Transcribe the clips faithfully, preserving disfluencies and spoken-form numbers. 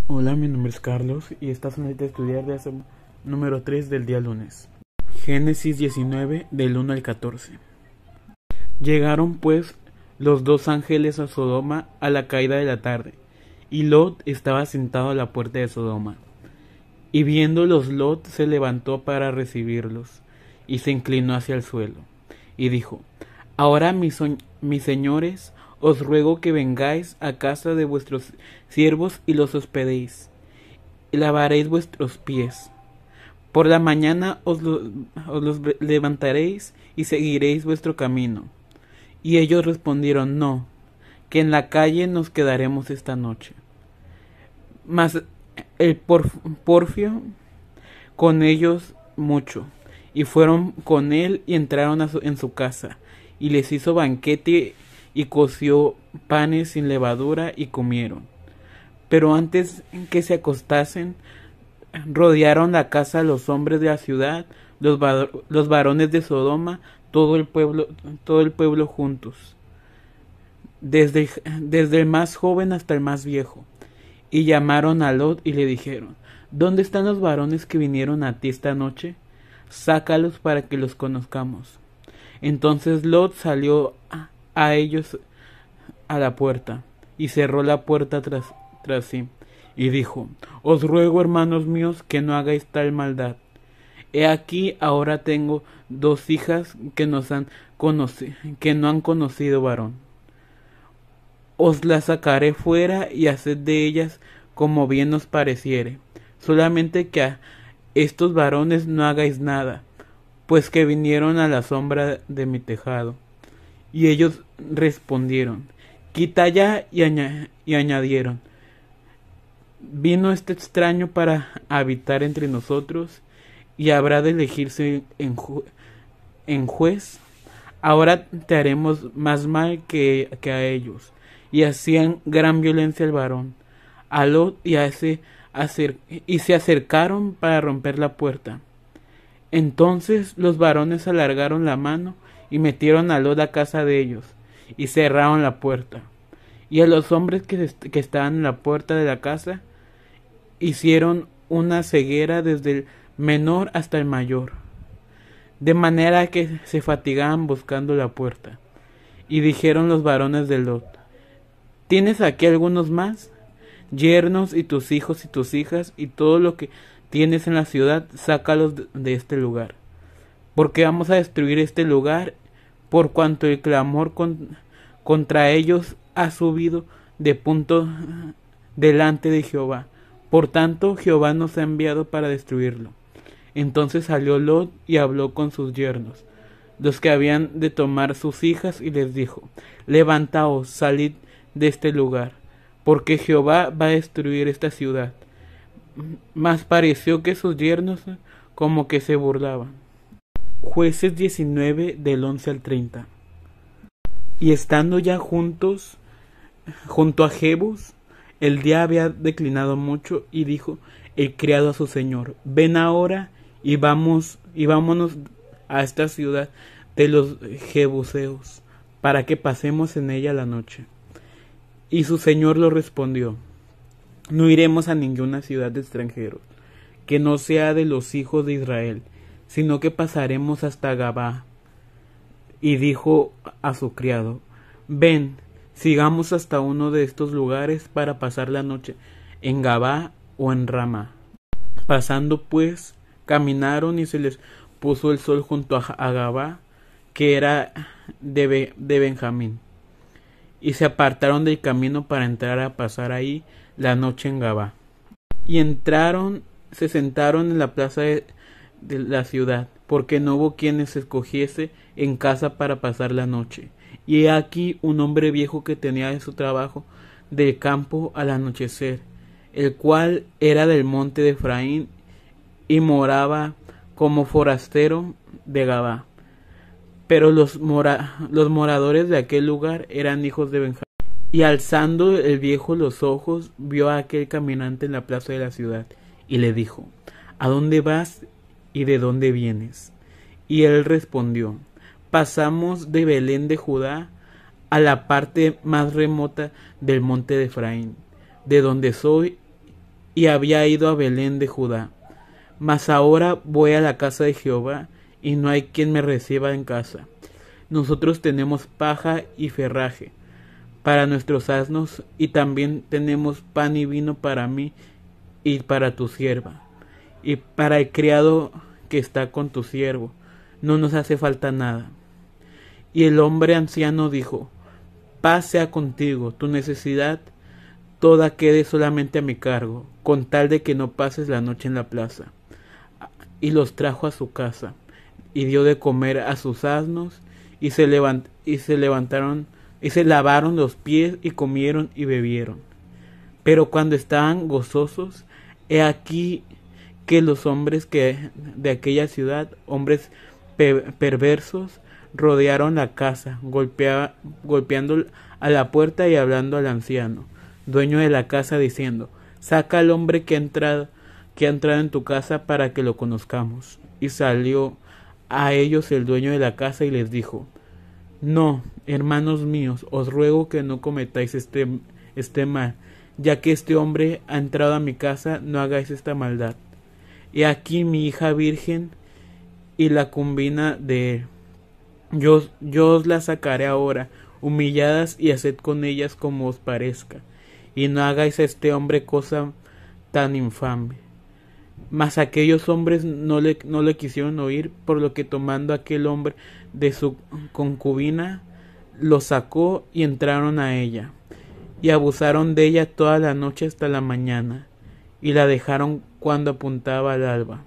Hola, mi nombre es Carlos y estás en la cita de estudiar de hace número tres del día lunes. Génesis diecinueve del uno al catorce. Llegaron pues los dos ángeles a Sodoma a la caída de la tarde, y Lot estaba sentado a la puerta de Sodoma. Y viéndolos Lot se levantó para recibirlos, y se inclinó hacia el suelo, y dijo: Ahora mis, so mis señores, os ruego que vengáis a casa de vuestros siervos y los hospedéis, y lavaréis vuestros pies. Por la mañana os, lo, os los levantaréis y seguiréis vuestro camino. Y ellos respondieron: No, que en la calle nos quedaremos esta noche. Mas el porf Porfio con ellos mucho, y fueron con él y entraron a su, en su casa, y les hizo banquete y coció panes sin levadura y comieron. Pero antes que se acostasen, rodearon la casa los hombres de la ciudad, los, los varones de Sodoma, todo el pueblo, todo el pueblo juntos, desde, desde el más joven hasta el más viejo. Y llamaron a Lot y le dijeron: ¿Dónde están los varones que vinieron a ti esta noche? Sácalos para que los conozcamos. Entonces Lot salió a, a ellos a la puerta, y cerró la puerta tras, tras sí, y dijo: Os ruego, hermanos míos, que no hagáis tal maldad. He aquí ahora tengo dos hijas que, nos han que no han conocido varón. Os las sacaré fuera y haced de ellas como bien os pareciere. Solamente que a estos varones no hagáis nada, pues que vinieron a la sombra de mi tejado. Y ellos respondieron: Quita ya, y, añ y añadieron: Vino este extraño para habitar entre nosotros, y habrá de elegirse en, ju en juez. Ahora te haremos más mal que, que a ellos. Y hacían gran violencia al varón, a Lot, y, a ese acer y se acercaron para romper la puerta. Entonces los varones alargaron la mano y metieron a Lot a casa de ellos, y cerraron la puerta. Y a los hombres que, que estaban en la puerta de la casa hicieron una ceguera desde el menor hasta el mayor, de manera que se fatigaban buscando la puerta. Y dijeron los varones de Lot: ¿Tienes aquí algunos más? Yernos y tus hijos y tus hijas y todo lo que tienes en la ciudad, sácalos de este lugar, porque vamos a destruir este lugar, por cuanto el clamor con, contra ellos ha subido de punto delante de Jehová. Por tanto, Jehová nos ha enviado para destruirlo. Entonces salió Lot y habló con sus yernos, los que habían de tomar sus hijas, y les dijo: Levantaos, salid de este lugar, porque Jehová va a destruir esta ciudad. Mas pareció que sus yernos como que se burlaban. Jueces diecinueve del once al treinta. Y estando ya juntos junto a Jebus, el día había declinado mucho, y dijo el criado a su señor: Ven ahora y vamos y vámonos a esta ciudad de los Jebuseos, para que pasemos en ella la noche. Y su señor lo respondió: No iremos a ninguna ciudad de extranjeros, que no sea de los hijos de Israel, sino que pasaremos hasta Gabá. Y dijo a su criado: Ven, sigamos hasta uno de estos lugares para pasar la noche en Gabá o en Ramá. Pasando pues, caminaron, y se les puso el sol junto a, a Gabá, que era de, Be de Benjamín. Y se apartaron del camino para entrar a pasar ahí la noche en Gabá. Y entraron, se sentaron en la plaza de, de la ciudad, porque no hubo quien se escogiese en casa para pasar la noche. Y he aquí un hombre viejo que tenía de su trabajo del campo al anochecer, el cual era del monte de Efraín, y moraba como forastero de Gabá. Pero los, mora los moradores de aquel lugar eran hijos de Benjamín. Y alzando el viejo los ojos, vio a aquel caminante en la plaza de la ciudad, y le dijo: ¿A dónde vas y de dónde vienes? Y él respondió: Pasamos de Belén de Judá a la parte más remota del monte de Efraín, de donde soy, y había ido a Belén de Judá. Mas ahora voy a la casa de Jehová, y no hay quien me reciba en casa. Nosotros tenemos paja y ferraje para nuestros asnos, y también tenemos pan y vino para mí y para tu sierva, y para el criado que está con tu siervo. No nos hace falta nada. Y el hombre anciano dijo: paz sea contigo, tu necesidad toda quede solamente a mi cargo, con tal de que no pases la noche en la plaza. Y los trajo a su casa, y dio de comer a sus asnos, y se, levant y se levantaron, y se lavaron los pies, y comieron y bebieron. Pero cuando estaban gozosos, he aquí que los hombres que de aquella ciudad, hombres pe perversos, rodearon la casa, golpea golpeando a la puerta y hablando al anciano, dueño de la casa, diciendo: saca al hombre que ha entrado, que ha entrado en tu casa, para que lo conozcamos. Y salió a ellos el dueño de la casa y les dijo: no, hermanos míos, os ruego que no cometáis este, este mal, ya que este hombre ha entrado a mi casa, no hagáis esta maldad. He aquí mi hija virgen y la concubina de él. Yo, yo os la sacaré ahora, humilladas, y haced con ellas como os parezca, y no hagáis a este hombre cosa tan infame. Mas aquellos hombres no le, no le quisieron oír, por lo que tomando aquel hombre de su concubina, lo sacó y entraron a ella, y abusaron de ella toda la noche hasta la mañana, y la dejaron cuando apuntaba al alba.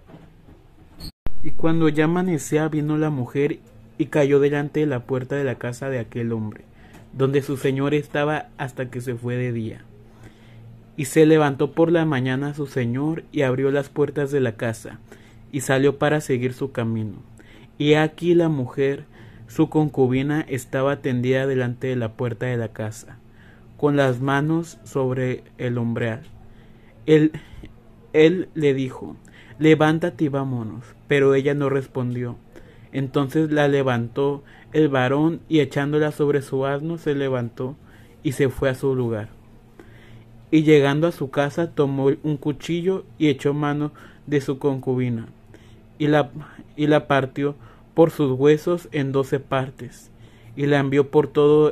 Y cuando ya amanecía, vino la mujer y cayó delante de la puerta de la casa de aquel hombre, donde su señor estaba, hasta que se fue de día. Y se levantó por la mañana su señor, y abrió las puertas de la casa, y salió para seguir su camino. Y aquí la mujer, su concubina, estaba tendida delante de la puerta de la casa, con las manos sobre el umbral. Él, él le dijo: levántate y vámonos. Pero ella no respondió. Entonces la levantó el varón, y echándola sobre su asno, se levantó y se fue a su lugar. Y llegando a su casa, tomó un cuchillo y echó mano de su concubina, y la, y la partió por sus huesos en doce partes, y la envió por todo,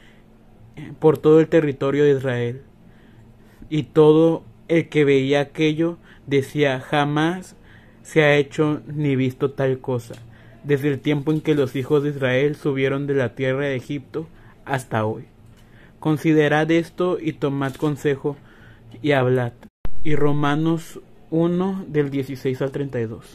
por todo el territorio de Israel. Y todo el que veía aquello decía: jamás se ha hecho ni visto tal cosa, desde el tiempo en que los hijos de Israel subieron de la tierra de Egipto hasta hoy. Considerad esto y tomad consejo y hablad. Y Romanos uno del dieciséis al treinta y dos.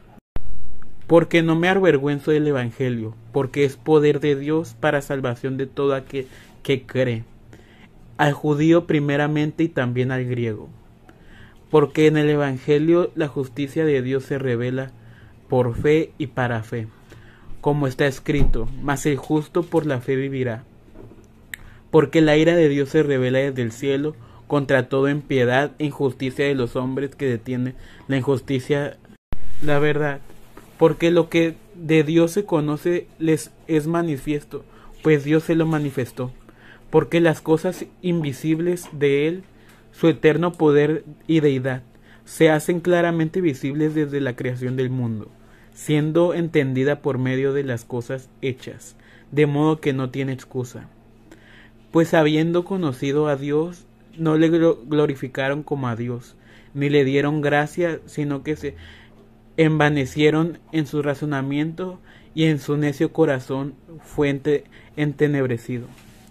Porque no me avergüenzo del evangelio, porque es poder de Dios para salvación de todo aquel que cree, al judío primeramente y también al griego. Porque en el evangelio la justicia de Dios se revela por fe y para fe, como está escrito: mas el justo por la fe vivirá. Porque la ira de Dios se revela desde el cielo contra toda impiedad e injusticia de los hombres que detienen la injusticia, la verdad. Porque lo que de Dios se conoce les es manifiesto, pues Dios se lo manifestó. Porque las cosas invisibles de Él, su eterno poder y deidad, se hacen claramente visibles desde la creación del mundo, siendo entendida por medio de las cosas hechas, de modo que no tiene excusa. Pues habiendo conocido a Dios, no le glorificaron como a Dios, ni le dieron gracia, sino que se envanecieron en su razonamiento, y en su necio corazón fue entenebrecido.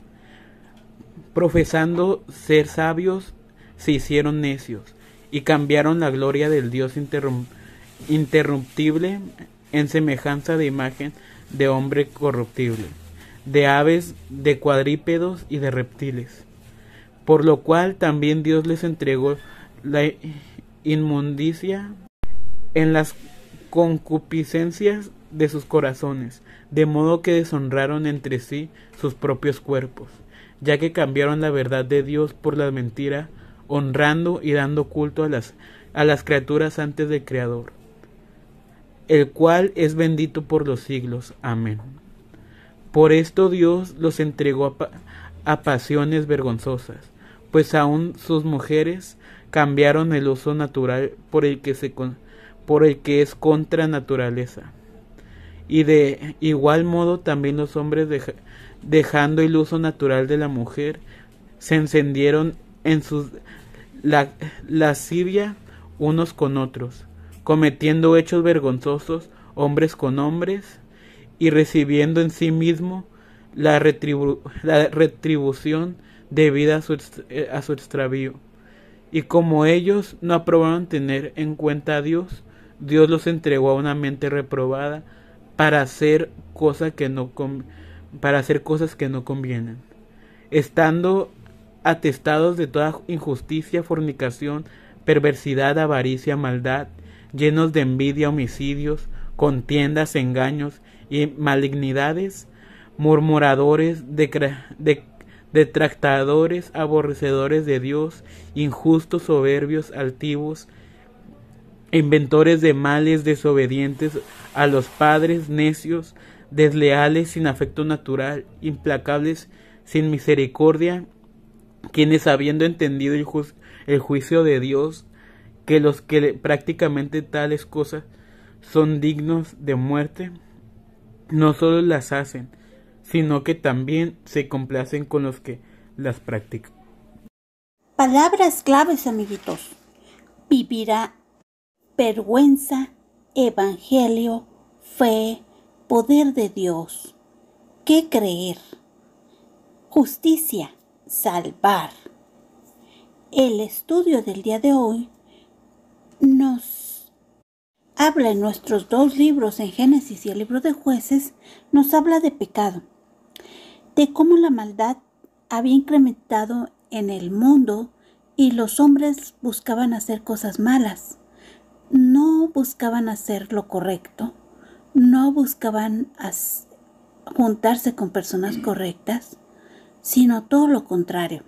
Profesando ser sabios, se hicieron necios, y cambiaron la gloria del Dios interrumpible en semejanza de imagen de hombre corruptible, de aves, de cuadrúpedos y de reptiles. Por lo cual también Dios les entregó la inmundicia en las concupiscencias de sus corazones, de modo que deshonraron entre sí sus propios cuerpos, ya que cambiaron la verdad de Dios por la mentira, honrando y dando culto a las, a las criaturas antes del Creador, el cual es bendito por los siglos. Amén. Por esto Dios los entregó a, pa a pasiones vergonzosas, pues aun sus mujeres cambiaron el uso natural por el que se por el que es contra naturaleza. Y de igual modo también los hombres, deja, dejando el uso natural de la mujer, se encendieron en su la, lascivia unos con otros, cometiendo hechos vergonzosos hombres con hombres, y recibiendo en sí mismo la, retribu la retribución debida a su, a su extravío. Y como ellos no aprobaron tener en cuenta a Dios, Dios los entregó a una mente reprobada para hacer cosas que no para hacer cosas que no convienen, estando atestados de toda injusticia, fornicación, perversidad, avaricia, maldad, llenos de envidia, homicidios, contiendas, engaños y malignidades, murmuradores, de, de, detractadores, aborrecedores de Dios, injustos, soberbios, altivos, inventores de males, desobedientes a los padres, necios, desleales, sin afecto natural, implacables, sin misericordia, quienes, habiendo entendido el, ju el juicio de Dios, que los que prácticamente tales cosas son dignos de muerte, no solo las hacen, sino que también se complacen con los que las practican. Palabras claves, amiguitos. Vivirá, vergüenza, evangelio, fe, poder de Dios. ¿Qué creer? Justicia, salvar. El estudio del día de hoy nos habla en nuestros dos libros, en Génesis y el libro de Jueces, nos habla de pecado, de cómo la maldad había incrementado en el mundo y los hombres buscaban hacer cosas malas, no buscaban hacer lo correcto, no buscaban juntarse con personas correctas, sino todo lo contrario.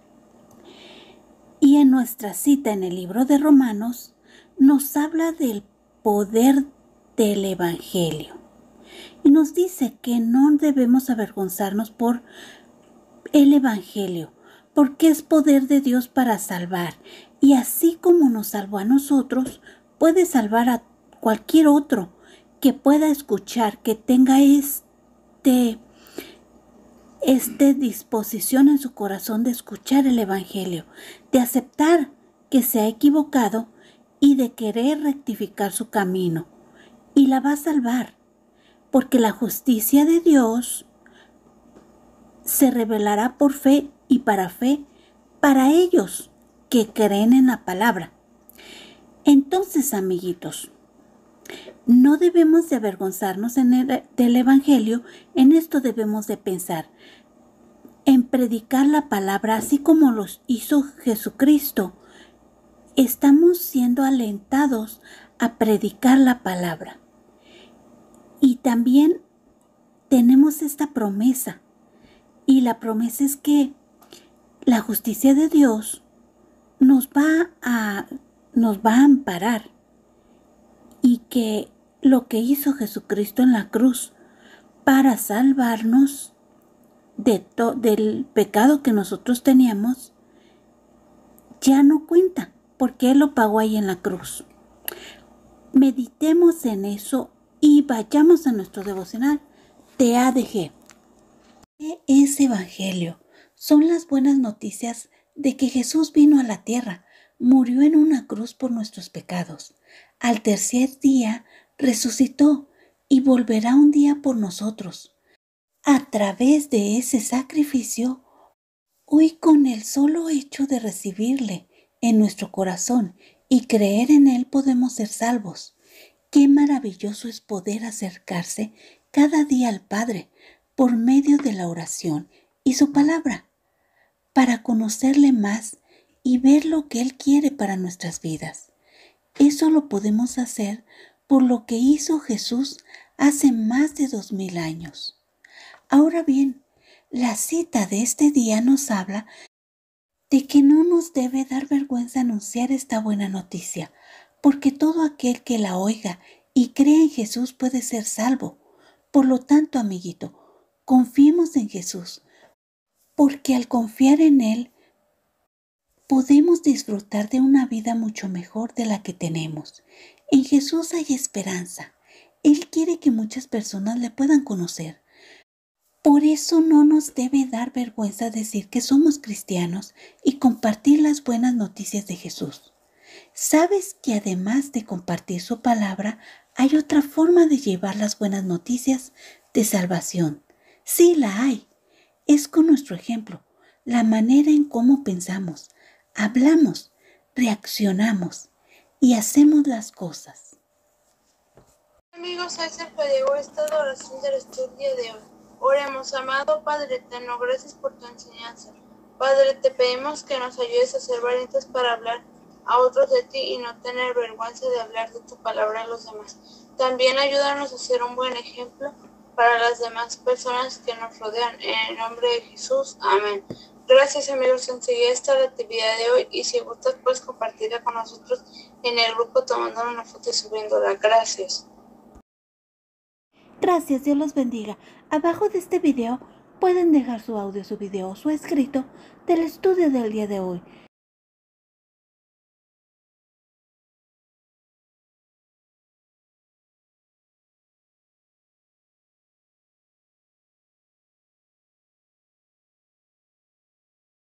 Y en nuestra cita en el libro de Romanos nos habla del poder del Evangelio y nos dice que no debemos avergonzarnos por el Evangelio, porque es poder de Dios para salvar, y así como nos salvó a nosotros, puede salvar a cualquier otro que pueda escuchar, que tenga este esta disposición en su corazón de escuchar el Evangelio, de aceptar que se ha equivocado y de querer rectificar su camino. Y la va a salvar, porque la justicia de Dios se revelará por fe y para fe para ellos que creen en la palabra. Entonces, amiguitos, no debemos de avergonzarnos en el, del Evangelio. En esto debemos de pensar, en predicar la palabra así como los hizo Jesucristo. Estamos siendo alentados a predicar la palabra. Y también tenemos esta promesa. Y la promesa es que la justicia de Dios nos va a, nos va a amparar. Y que lo que hizo Jesucristo en la cruz para salvarnos de to, del pecado que nosotros teníamos, ya no cuenta, porque Él lo pagó ahí en la cruz. Meditemos en eso y vayamos a nuestro devocional de A D G. ¿Qué es Evangelio? Son las buenas noticias de que Jesús vino a la tierra, murió en una cruz por nuestros pecados. Al tercer día resucitó y volverá un día por nosotros. A través de ese sacrificio, hoy con el solo hecho de recibirle en nuestro corazón y creer en Él podemos ser salvos. Qué maravilloso es poder acercarse cada día al Padre por medio de la oración y su palabra, para conocerle más y ver lo que Él quiere para nuestras vidas. Eso lo podemos hacer por lo que hizo Jesús hace más de dos mil años. Ahora bien, la cita de este día nos habla de que no nos debe dar vergüenza anunciar esta buena noticia, porque todo aquel que la oiga y cree en Jesús puede ser salvo. Por lo tanto, amiguito, confiemos en Jesús, porque al confiar en Él podemos disfrutar de una vida mucho mejor de la que tenemos. En Jesús hay esperanza. Él quiere que muchas personas le puedan conocer. Por eso no nos debe dar vergüenza decir que somos cristianos y compartir las buenas noticias de Jesús. ¿Sabes que además de compartir su palabra, hay otra forma de llevar las buenas noticias de salvación? Sí, la hay. Es con nuestro ejemplo, la manera en cómo pensamos, hablamos, reaccionamos y hacemos las cosas. Amigos, hoy se plegó esta oración del estudio de hoy. Oremos, amado Padre eterno, gracias por tu enseñanza. Padre, te pedimos que nos ayudes a ser valientes para hablar a otros de ti y no tener vergüenza de hablar de tu palabra a los demás. También ayúdanos a ser un buen ejemplo para las demás personas que nos rodean. En el nombre de Jesús, amén. Gracias, amigos, enseguida está la actividad de hoy y si gustas puedes compartirla con nosotros en el grupo tomando una foto y subiéndola. Gracias. Gracias, Dios los bendiga. Abajo de este video pueden dejar su audio, su video o su escrito del estudio del día de hoy.